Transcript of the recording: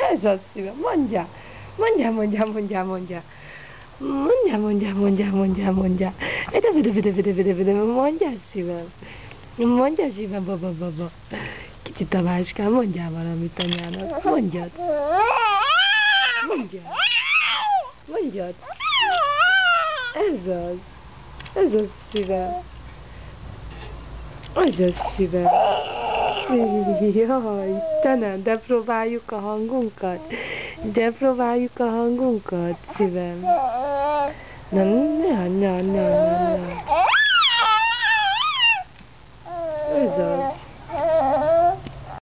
Ez az szívem, mondja. Mondja. Mondja. Mondja szívem. Mondja szívem, baba. Kicsi Tamáskám, mondjál valamit anyának. Mondjad. Ez az szívem. Ez az szívem. Jaj, Istenem, de próbáljuk a hangunkat. Szívem. Na.